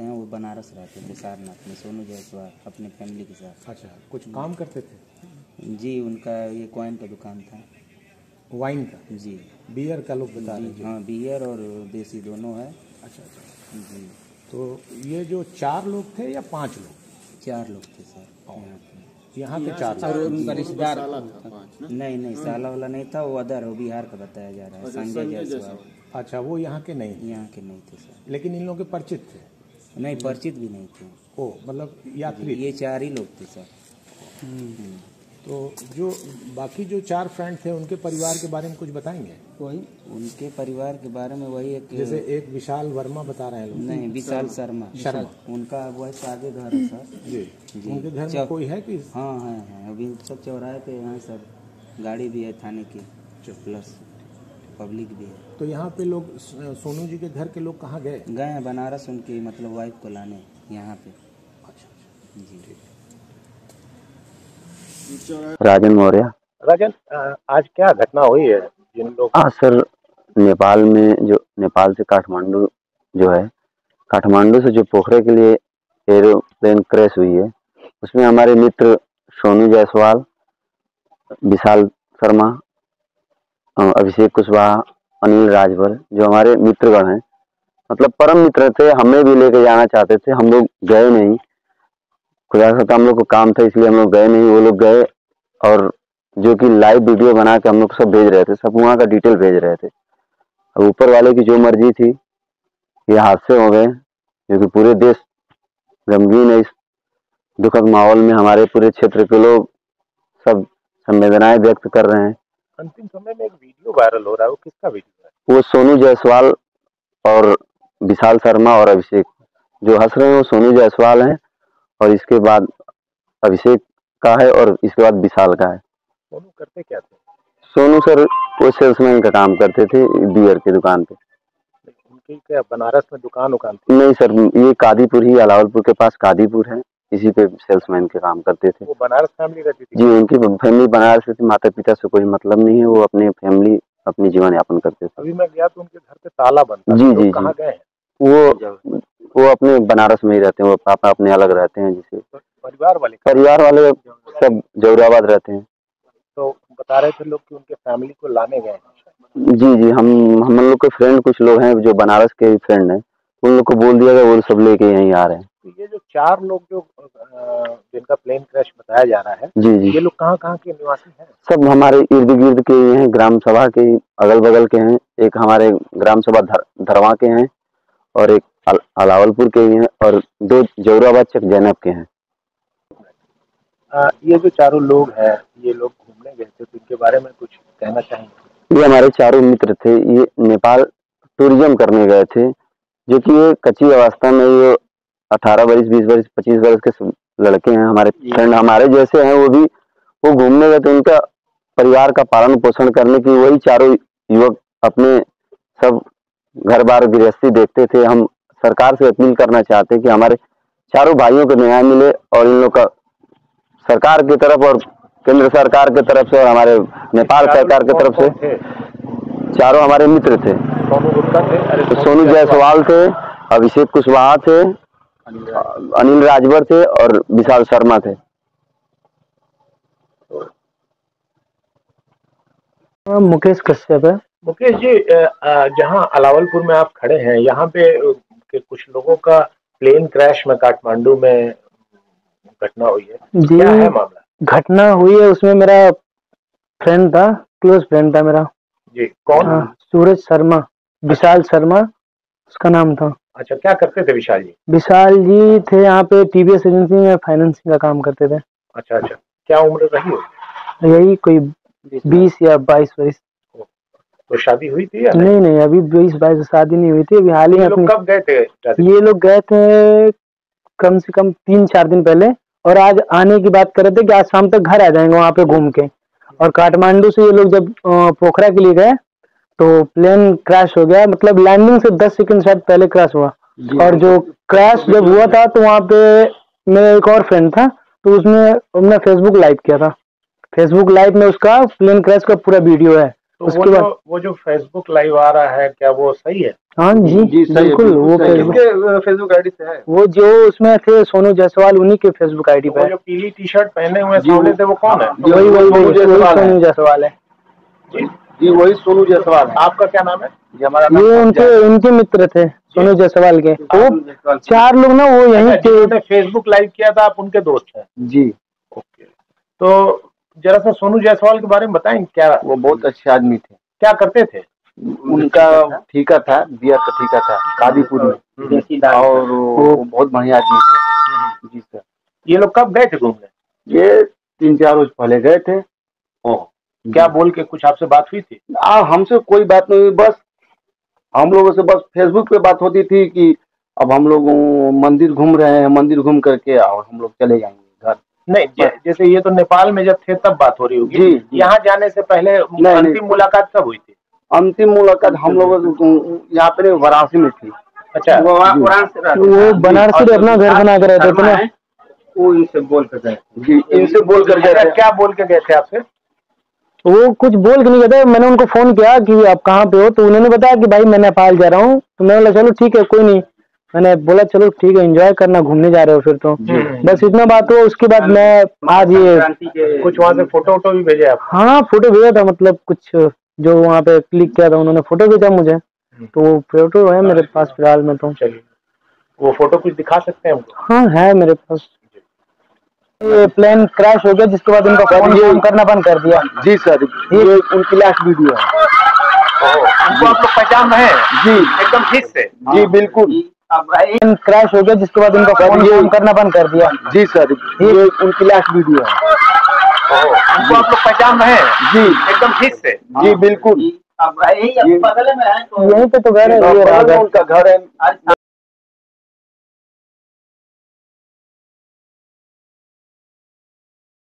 रहते हैं, वो बनारस रहते थे सारनाथ में, सोनू जायसवाल अपने फैमिली के साथ। अच्छा, कुछ काम करते थे? जी, उनका ये कॉइन का दुकान था। वाइन का? जी। बियर का लोग बता रहे हैं? हाँ, बियर और देसी दोनों है। अच्छा अच्छा जी। तो ये जो 4 लोग थे या 5 लोग? 4 लोग थे सर। यहाँ के 4 लोग? और उनका रिश्तेदार नहीं, साला वाला नहीं था, वो अदर, वो बिहार का बताया जा रहा है, संजय जायसवाल। अच्छा, वो यहाँ के नहीं? यहाँ के नहीं थे सर। लेकिन इन लोगों के परिचित थे? नहीं, परिचित भी नहीं थे। ओ, मतलब यात्री? ये 4 ही लोग थे सर। तो जो बाकी जो 4 फ्रेंड थे उनके परिवार के बारे में कुछ बताएंगे? वही उनके परिवार के बारे में वही एक, जैसे एक विशाल वर्मा बता रहे हैं लोग। नहीं, विशाल शर्मा। उनका वही आगे घर है सर। जी। उनके घर में कोई है कि? हाँ है, अभी सब चौराहे पे हैं सब, गाड़ी भी है थाने की, प्लस पब्लिक भी है। तो यहाँ पे लोग, सोनू जी के घर के लोग कहाँ गए? गए हैं बनारस उनकी मतलब वाइफ को लाने यहाँ पे। अच्छा जी। राजन मौर्य। राजन, आज क्या घटना हुई है जिन लोग? हाँ सर, नेपाल में जो नेपाल से काठमांडू जो है, काठमांडू से जो पोखरे के लिए एरोप्लेन क्रैश हुई है, उसमें हमारे मित्र सोनू जायसवाल, विशाल शर्मा, अभिषेक कुशवाहा, अनिल राजभर, जो हमारे मित्रगण हैं, मतलब परम मित्र थे, हमें भी लेके जाना चाहते थे, हम लोग गए नहीं। खुदा का हम लोग को काम था इसलिए हम लोग गए नहीं, वो लोग गए और जो कि लाइव वीडियो बना के हम लोग सब भेज रहे थे, सब वहाँ का डिटेल भेज रहे थे। अब ऊपर वाले की जो मर्जी थी, ये हादसे हो गए, क्योंकि पूरे देश गमगीन है इस दुखद माहौल में। हमारे पूरे क्षेत्र के लोग सब संवेदनाएं व्यक्त कर रहे हैं। अंतिम समय में एक वीडियो वायरल हो रहा है, वो किसका वीडियो है? वो सोनू जायसवाल और विशाल शर्मा और अभिषेक जो हंस रहे हैं, वो सोनू जायसवाल हैं, और इसके बाद अभिषेक का है, और इसके बाद विशाल का है। सोनू करते क्या थे? सोनू सर वो सेल्समैन का काम करते थे बियर की दुकान पे। उनकी क्या बनारस में दुकान थी? नहीं सर, ये कादीपुर ही, अलावलपुर के पास कादीपुर है, इसी पे सेल्समैन के काम करते थे। वो बनारस फैमिली रहती थी? जी, उनकी फैमिली बनारस से थी, माता पिता से कोई मतलब नहीं है, वो अपने फैमिली अपनी जीवन यापन करते थे। अभी मैं गया तो उनके घर पे ताला बंद था। जी जी कहाँ गए? वो अपने बनारस में ही रहते हैं, वो पापा अपने अलग रहते हैं। जिसे परिवार वाले सब जौराबाद रहते हैं। तो बता रहे थे लोग कि उनके फैमिली को लाने गए हैं। जी, हम लोग के फ्रेंड कुछ लोग हैं जो बनारस के फ्रेंड हैं, उन लोग को बोल दिया गया, वो सब लेके यहीं आ रहे हैं। तो ये जो 4 लोग जो जिनका प्लेन क्रैश बताया जा रहा है, जी जी, ये लोग कहाँ के निवासी हैं? सब हमारे इर्द गिर्द के ही हैं, ग्राम सभा के अगल बगल के हैं। एक हमारे ग्राम सभा धरवा के हैं, और एक अलावलपुर के ही हैं, और 2 जौराबाद चक जैनब के हैं। ये जो 4 लोग हैं, ये लोग घूमने गए थे, तो इनके बारे में कुछ कहना चाहेंगे? ये हमारे 4 मित्र थे, ये नेपाल टूरिज्म करने गए थे, जो कि ये कच्ची अवस्था में, ये 18 वर्ष, 20 वर्ष, 25 वर्ष के लड़के हैं, हमारे फ्रेंड हमारे जैसे हैं। वो घूमने गए थे, उनका परिवार का पालन पोषण करने की वही 4 युवक अपने सब घर बार गृहस्थी देखते थे। हम सरकार से अपील करना चाहते हैं कि हमारे 4 भाइयों को न्याय मिले, और इन लोग का सरकार की तरफ और केंद्र सरकार की तरफ से और हमारे नेपाल सरकार की तरफ से। 4 हमारे मित्र थे। सोनू जायसवाल थे, अभिषेक कुशवाहा थे, अनिल राजभर थे, और विशाल शर्मा थे। मुकेश कश्यप है। मुकेश जी, जहाँ अलावलपुर में आप खड़े हैं, यहाँ पे कुछ लोगों का प्लेन क्रैश में काठमांडू में घटना हुई है, क्या है मामला? घटना हुई है, उसमें मेरा फ्रेंड था, क्लोज फ्रेंड था मेरा। जी, कौन? सूरज शर्मा, विशाल शर्मा उसका नाम था। अच्छा, क्या करते थे विशाल जी? विशाल जी थे यहाँ पे टीवीएस एजेंसी में फाइनेंसिंग का काम करते थे। अच्छा, क्या उम्र रही है? यही कोई 20 या 22 वर्ष। तो शादी हुई थी या नहीं, अभी 20-22 शादी नहीं हुई थी, अभी हाल ही में। कब गए थे? ये लोग गए थे कम से कम 3-4 दिन पहले, और आज आने की बात कर रहे थे कि आज शाम तक घर आ जाएंगे वहाँ पे घूम के। और काठमांडू से ये लोग जब पोखरा के लिए गए तो प्लेन क्रैश हो गया, मतलब लैंडिंग से 10 सेकंड शायद पहले क्रैश हुआ। और जो क्रैश जब हुआ था तो वहाँ पे मेरा एक और फ्रेंड था, तो उसने फेसबुक लाइव किया था। फेसबुक लाइव में उसका प्लेन क्रैश का पूरा वीडियो है। तो उसके बाद वो जो फेसबुक लाइव आ रहा है, क्या वो सही है? हाँ जी बिल्कुल, वो फेसबुक आईडी से है। वो जो उसमें थे सोनू जायसवाल, उन्हीं के फेसबुक आईडी तो पे वो है। जो पीली टी शर्ट पहने हुए सामने थे वो कौन है? वही सोनू जायसवाल है जी वही सोनू जायसवाल है। आपका क्या नाम है? ये उनके मित्र थे सोनू जायसवाल के। वो 4 लोग ना वो यहीं के। जिन्होंने फेसबुक लाइव किया था, आप उनके दोस्त हैं? जी। ओके, तो जरा सा सोनू जायसवाल के बारे में बताएं, क्या वो बहुत अच्छे आदमी थे। क्या करते थे? उनका ठेका था, बियर का ठेका था कादीपुर में, और वो बहुत बढ़िया आदमी थे। जी सर। ये लोग कब गए थे घूमने? ये 3-4 रोज पहले गए थे। क्या बोल के कुछ आपसे बात हुई थी? हमसे कोई बात नहीं हुई, बस हम लोगों से बस फेसबुक पे बात होती थी कि अब हम लोग मंदिर घूम रहे हैं, मंदिर घूम करके और हम लोग चले जाएंगे घर। नहीं, जैसे ये तो नेपाल में जब थे तब बात हो रही होगी। जी। यहाँ जाने से पहले अंतिम मुलाकात कब हुई थी? अंतिम मुलाकात हम लोग यहाँ पे वाराणसी में थी। अच्छा, वो बनारसी अपना घर बना कर रहते थे ना। वो इनसे बोल कर गए। जी, इनसे बोल कर गए। क्या बोल के गए थे आपसे? वो कुछ बोल के नहीं गए थे। मैंने उनको फोन किया कि आप कहाँ पे हो, तो उन्होंने बताया कि भाई मैं नेपाल जा रहा हूँ। तो मैंने बोला चलो ठीक है कोई नहीं। मैंने बोला चलो ठीक है, एंजॉय करना, घूमने जा रहे हो फिर तो। बस इतना बात हुआ। उसके बाद मैं आज ये कुछ वहाँ से फोटो भी भेजे आप? हाँ फोटो भेजा था, मतलब कुछ जो वहाँ पे क्लिक किया था उन्होंने फोटो भेजा मुझे, तो वो फोटो है मेरे पास फिलहाल में। तो चलिए, वो फोटो कुछ दिखा सकते हैं हमको? हाँ है मेरे पास। ये प्लेन क्रैश हो गया जिसके बाद उनका फोन काम करना बंद कर दिया। जी सर, ये उनकी लास्ट वीडियो है। उनको आप लोग पहचान रहे हैं? जी एकदम ठीक से? जी बिल्कुल। प्लेन क्रैश हो गया जिसके बाद उनका फोन काम करना बंद कर दिया। जी सर, ये उनकी लास्ट वीडियो है। उनको आप लोग पहचान रहे हैं? जी एकदम ठीक से? जी बिल्कुल। यहीं पे तो घर है, उनका घर है।